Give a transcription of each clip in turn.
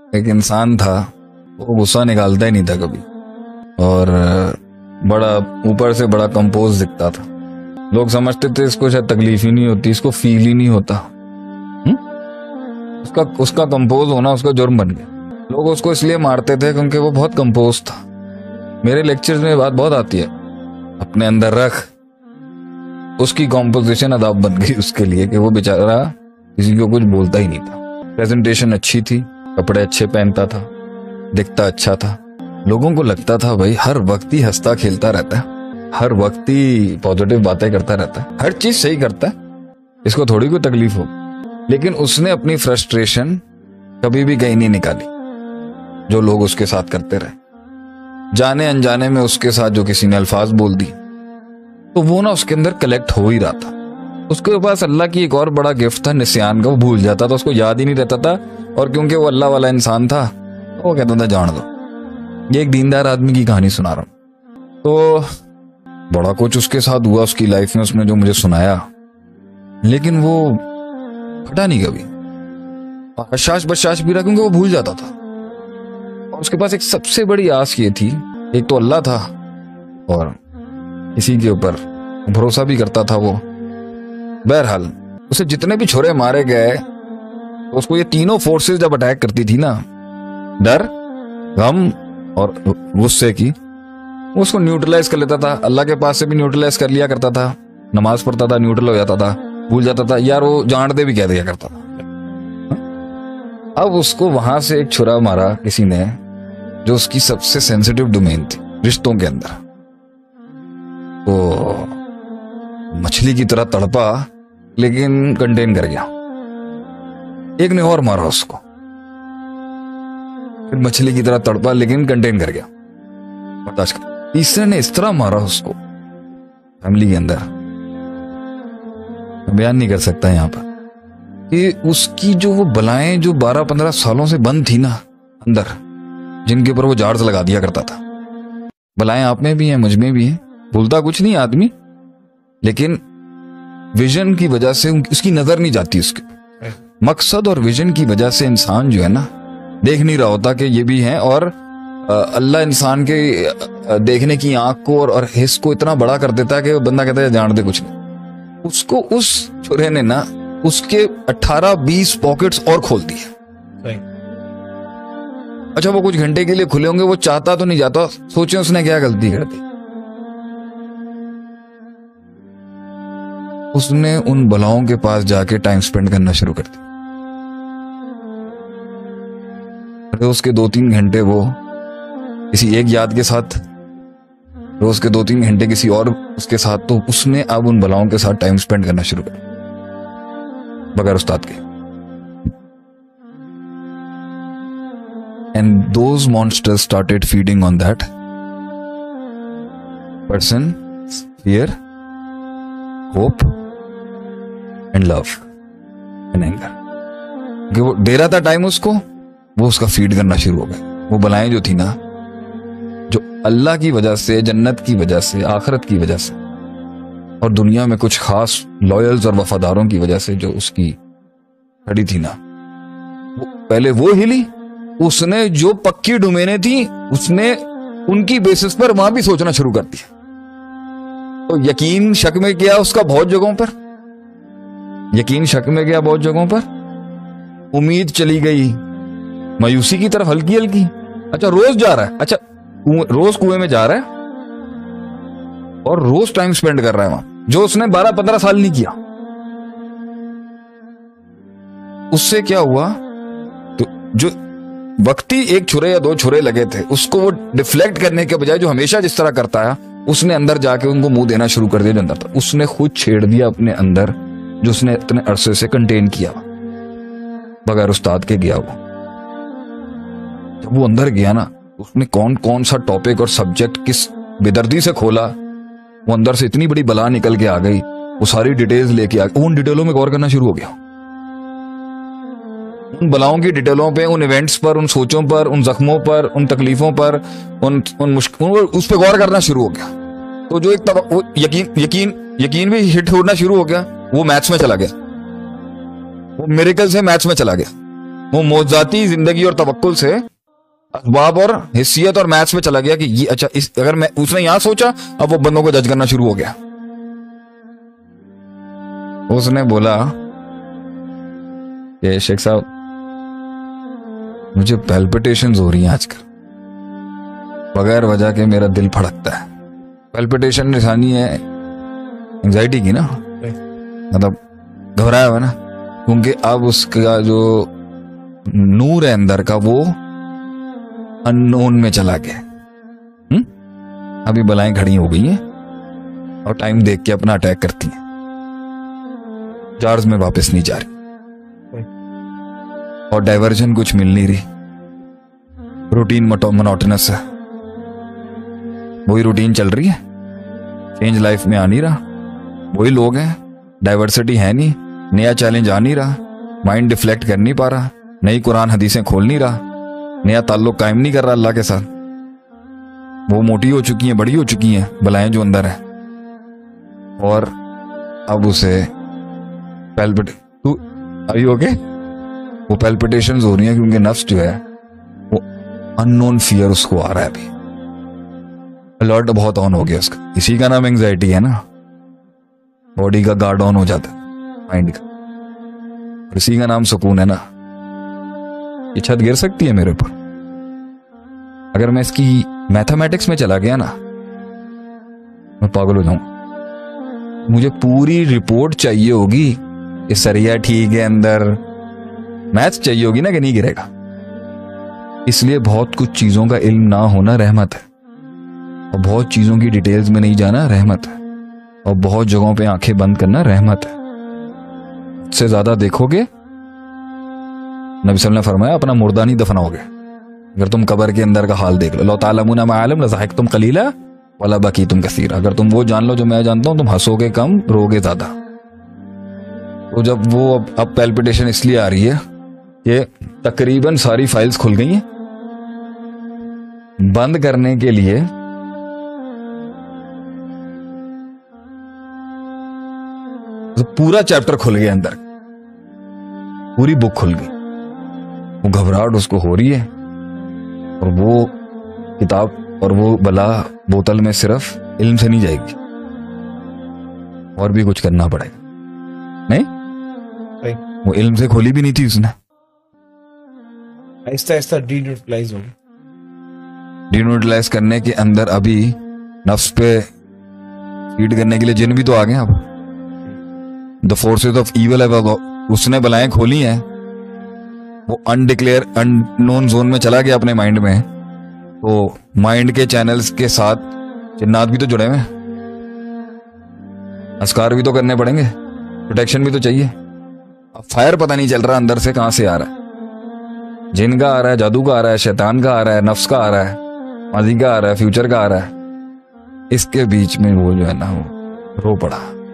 एक इंसान था, वो गुस्सा निकालता ही नहीं था कभी, और बड़ा ऊपर से बड़ा कंपोज दिखता था। लोग समझते थे इसको शायद तकलीफ ही नहीं होती, इसको फील ही नहीं होता। उसका कंपोज होना उसका जुर्म बन गया। लोग उसको इसलिए मारते थे क्योंकि वो बहुत कंपोज था। मेरे लेक्चर्स में बात बहुत आती है, अपने अंदर रख। उसकी कॉम्पोजिशन अदाब बन गई उसके लिए कि वो बेचारा किसी को कुछ बोलता ही नहीं था। प्रेजेंटेशन अच्छी थी, कपड़े अच्छे पहनता था, दिखता अच्छा था। लोगों को लगता था भाई हर वक्त ही हंसता खेलता रहता है, हर वक्त ही पॉजिटिव बातें करता रहता है, हर चीज सही करता है, इसको थोड़ी कोई तकलीफ हो। लेकिन उसने अपनी फ्रस्ट्रेशन कभी भी कहीं नहीं निकाली। जो लोग उसके साथ करते रहे, जाने अनजाने में उसके साथ जो किसी ने अल्फाज बोल दी, तो वो ना उसके अंदर कलेक्ट हो ही रहा था। उसके पास अल्लाह की एक और बड़ा गिफ्ट था, निस्यान का। वो भूल जाता था, उसको याद ही नहीं रहता था। और क्योंकि वो अल्लाह वाला इंसान था, वो कहता था जान दो। ये एक दीनदार आदमी की कहानी सुना रहा हूं। तो बड़ा कुछ उसके साथ हुआ उसकी लाइफ में, उसने जो मुझे सुनाया, लेकिन वो फटा नहीं कभी। हशाश बशाश भी रहा, क्योंकि वो भूल जाता था। और उसके पास एक सबसे बड़ी आस ये थी, एक तो अल्लाह था और किसी के ऊपर भरोसा भी करता था वो। बहरहाल उसे जितने भी छोरे मारे गए, तो उसको ये तीनों फोर्सेस जब अटैक करती थी ना, डर, गम और गुस्से की, वो उसको न्यूट्रलाइज कर लेता था। अल्लाह के पास से भी न्यूट्रलाइज कर लिया करता था। नमाज पढ़ता था, न्यूट्रल हो जाता था, भूल जाता था। यार वो जानते भी कह दिया करता था। अब उसको वहां से एक छुरा मारा किसी ने, जो उसकी सबसे सेंसिटिव डोमेन थी रिश्तों के अंदर। तो मछली की तरह तड़पा, लेकिन कंटेन कर गया। एक ने और मारा उसको, फिर मछली की तरह तड़पा, लेकिन कंटेन कर गया, बर्दाश्त कर। तीसरे ने इस तरह मारा उसको फैमिली के अंदर, बयान नहीं कर सकता यहां पर, कि उसकी जो वो बलाएं जो 12-15 सालों से बंद थी ना अंदर, जिनके ऊपर वो झाड़ से लगा दिया करता था। बलाएं आप में भी हैं, मुझ में भी हैं, भूलता कुछ नहीं आदमी, लेकिन विजन की वजह से उसकी नजर नहीं जाती। उसके मकसद और विजन की वजह से इंसान जो है ना, देख नहीं रहा होता कि ये भी है। और अल्लाह इंसान के देखने की आंख को और हिस्स को इतना बड़ा कर देता है कि बंदा कहता है जान दे कुछ नहीं। उसको उस छुरे ने ना उसके 18-20 पॉकेट्स और खोल दिए। अच्छा, वो कुछ घंटे के लिए खुले होंगे, वो चाहता तो नहीं जाता। सोचे उसने क्या गलती कर दी। उसने उन बलाओं के पास जाके टाइम स्पेंड करना शुरू कर दिया। रोज के 2-3 घंटे वो किसी एक याद के साथ, रोज के 2-3 घंटे किसी और उसके साथ। तो उसने अब उन बलाओं के साथ टाइम स्पेंड करना शुरू कर दिया बगैर उस्ताद के। And those monsters started feeding on that person's fear, hope and love and anger. कि वो दे रहा था टाइम उसको, वो उसका फीड करना शुरू हो गया। वो बलाएं जो थी ना, जो अल्लाह की वजह से, जन्नत की वजह से, आखिरत की वजह से और दुनिया में कुछ खास लॉयल्स और वफादारों की वजह से जो उसकी खड़ी थी ना, वो पहले वो हिली। उसने जो पक्की डोमेने थी, उसने उनकी बेसिस पर वहां भी सोचना शुरू कर दिया। तो यकीन शक में गया उसका बहुत जगहों पर, यकीन शक में गया बहुत जगहों पर। उम्मीद चली गई मायूसी की तरफ, हल्की हल्की। अच्छा, रोज जा रहा है, अच्छा रोज कुएं में जा रहा है और रोज टाइम स्पेंड कर रहा है वहां, जो उसने 12-15 साल नहीं किया। उससे क्या हुआ, तो जो वक्ती एक छुरे या 2 छुरे लगे थे, उसको वो डिफ्लेक्ट करने के बजाय जो हमेशा जिस तरह करता है, उसने अंदर जाके उनको मुंह देना शुरू कर दिया। जो अंदर था, उसने खुद छेड़ दिया अपने अंदर, जो उसने इतने अरसे से कंटेन किया बगैर उस्ताद के गया। वो जब वो अंदर गया ना, उसने कौन कौन सा टॉपिक और सब्जेक्ट किस बेदर्दी से खोला, वो अंदर से इतनी बड़ी बला निकल के आ गई। वो सारी डिटेल्स लेके आ गया, उन डिटेलों में गौर करना शुरू हो गया। उन बलाओं की डिटेलों पे, उन इवेंट्स पर, उन सोचों पर, उन जख्मों पर, उन तकलीफों पर, उन मुश्किलों, उस पर गौर करना शुरू हो गया। तो जो एक वो यकीन भी हिट होना शुरू हो गया। वो मैथ्स में चला गया, वो मिरेकल से मैथ्स में चला गया। वो मौजाती जिंदगी और तवक्कुल से असबाब और हिस्सियत और मैथ्स में चला गया कि ये अच्छा इस अगर मैं उसने यहां सोचा, अब वो बंदों को जज करना शुरू हो गया। उसने बोला कि शेख साहब मुझे पैल्पिटेशंस हो रही हैं आजकल, बगैर वजह के मेरा दिल फड़कता है। पैल्पिटेशन निशानी है एंजाइटी की ना, मतलब घबराया हुआ ना, क्योंकि अब उसका जो नूर है अंदर का वो अननोन में चला गया। अभी बलाएं खड़ी हो गई हैं और टाइम देख के अपना अटैक करती हैं, जार्ज में वापस नहीं जा रही और डाइवर्जन कुछ मिल नहीं रही। रूटीन मोनोटोनस है, वही रूटीन चल रही है, चेंज लाइफ में आ नहीं रहा, वही लोग हैं, डाइवर्सिटी है नहीं, नया चैलेंज आ नहीं रहा, माइंड डिफ्लेक्ट कर नहीं पा रहा, नई कुरान हदीसें खोल नहीं रहा, नया ताल्लुक कायम नहीं कर रहा अल्लाह के साथ। वो मोटी हो चुकी हैं, बड़ी हो चुकी हैं बलाएं जो अंदर है, और अब उसे अभी हो गए वो पैल्पिटेशंस हो रही हैं क्योंकि नफ्स जो है वो अननोन फियर उसको आ रहा है, अभी अलर्ट बहुत ऑन हो गया उसका। इसी का नाम एंजाइटी है ना, बॉडी का गार्ड ऑन हो जाता है माइंड का, और इसी का नाम सुकून है ना। ये छत गिर सकती है मेरे ऊपर, अगर मैं इसकी मैथमेटिक्स में चला गया ना मैं पागल हो जाऊं। मुझे पूरी रिपोर्ट चाहिए होगी, ये सरिया ठीक है अंदर, मैथ्स चाहिए होगी ना कि नहीं गिरेगा। इसलिए बहुत कुछ चीजों का इल्म ना होना रहमत है, और बहुत चीजों की डिटेल्स में नहीं जाना रहमत है, और बहुत जगहों पे आंखें बंद करना रहमत है। इससे ज्यादा देखोगे, नबी सल्लल्लाहु अलैहि वसल्लम ने फरमाया अपना मुर्दा नहीं दफनाओगे। अगर तुम कब्र के अंदर का हाल देख लो, लौ तालमूना मा अअलम लज़हकतुम कलीला वला बकीतुम कसीरा, अगर तुम वो जान लो जो मैं जानता हूं, तुम हंसोगे कम, रोगे ज्यादा। तो जब वो अब पैल्पिटेशन इसलिए आ रही है कि तकरीबन सारी फाइल्स खुल गई हैं, बंद करने के लिए तो पूरा चैप्टर खुल गया अंदर, पूरी बुक खुल गई। वो घबराहट उसको हो रही है, और वो किताब और वो बला बोतल में सिर्फ इल्म से नहीं जाएगी, और भी कुछ करना पड़ेगा। नहीं वो इल्म से खोली भी नहीं थी उसने, आहिस्ता आहिस्ता डीन्यूट्रलाइज हो। डीन्यूट्रलाइज करने के अंदर अभी नफ्स पे फीड करने के लिए जिन भी तो आ गए। अब द फोर्सेस ऑफ इविल है, उसने बलाएं खोली हैं, वो अनडिक्लेयर अननोन जोन में चला गया अपने माइंड में। तो माइंड के चैनल्स के साथ जिन्नात भी तो जुड़े हुए हैं, अस्कार भी तो करने पड़ेंगे, प्रोटेक्शन भी तो चाहिए। अब फायर पता नहीं चल रहा अंदर से कहां से आ रहा है, जिन का आ रहा है, जादू का आ रहा है, शैतान का आ रहा है, नफ्स का आ रहा है, माजी का आ रहा है, फ्यूचर का आ रहा है। इसके बीच में वो जो है ना वो रो पड़ा,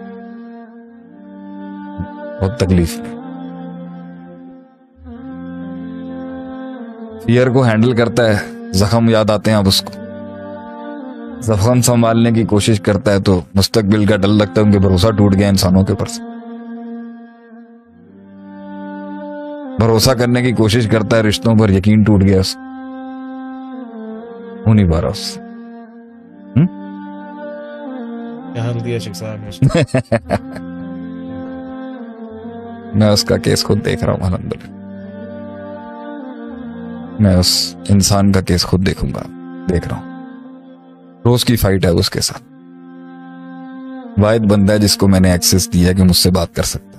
बहुत तकलीफ है। फियर को हैंडल करता है, जख्म याद आते हैं अब उसको, जख्म संभालने की कोशिश करता है तो मुस्तकबिल का डर लगता है, उनके भरोसा टूट गया इंसानों के ऊपर से। भरोसा करने की कोशिश करता है, रिश्तों पर यकीन टूट गया उसका, हो नहीं पा रहा उससे। क्या हाल दिया शेख साहब ने? मैं उसका केस खुद देख रहा हूं, अल्हम्दुलिल्लाह। मैं उस इंसान का केस खुद देखूंगा, देख रहा हूं। रोज की फाइट है उसके साथ। वाहिद बंदा है जिसको मैंने एक्सेस दिया कि मुझसे बात कर सकता है,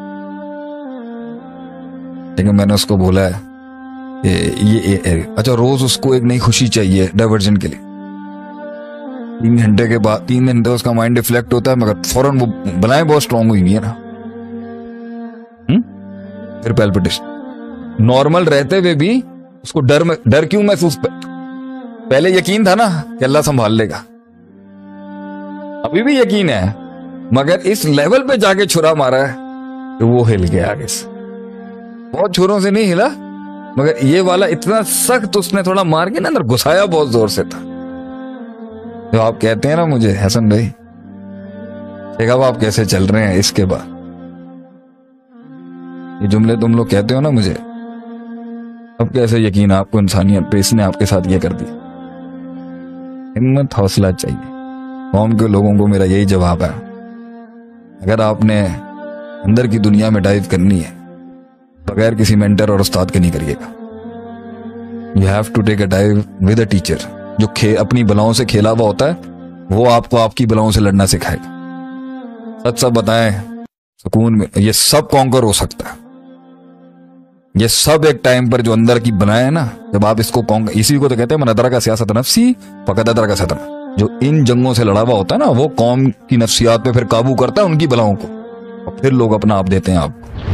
लेकिन मैंने उसको बोला है ये अच्छा रोज उसको एक नई खुशी चाहिए डाइवर्जन के लिए। 3 घंटे के बाद 3 घंटे उसका माइंड डिफ्लेक्ट होता है, मगर फौरन वो बलाएं बहुत स्ट्रांग हुई है ना। फिर पैल्पिटेशन नॉर्मल रहते हुए भी उसको डर क्यों महसूस? पहले यकीन था ना कि अल्लाह संभाल लेगा, अभी भी यकीन है, मगर इस लेवल पे जाके छुरा मारा है तो वो हिल गया आगे से। बहुत छुरों से नहीं हिला, मगर ये वाला इतना सख्त उसने थोड़ा मार के ना अंदर घुसाया, बहुत जोर से था। तो आप कहते हैं ना मुझे, हसन भाई देखा आप कैसे चल रहे हैं, इसके बाद ये जुमले तुम लोग कहते हो ना मुझे, अब कैसे यकीन है आपको इंसानियत पे, इसने आपके साथ ये कर दिया। हिम्मत हौसला चाहिए। कौम के लोगों को मेरा यही जवाब है, अगर आपने अंदर की दुनिया में डाइव करनी है बगैर किसी मेंटर और उस्ताद के नहीं करिएगा। You have to take a dive with a teacher जो अपनी बलाओं से खेला हुआ होता है, वो आपको आपकी बलाओं से लड़ना सिखाएगा। सच सब बताएं, सुकून में ये सब कॉन्कर हो सकता है। ये सब एक टाइम पर जो अंदर की बनाए ना, जब आप इसको इसी को तो कहते हैं मन अदरक का सियासत नफ्सी फकद अदरक का सदर। जो इन जंगों से लड़ा हुआ होता है ना, वो कौम की नफ्सियात पे फिर काबू करता है, उनकी बलाओं को, और फिर लोग अपना आप देते हैं आपको।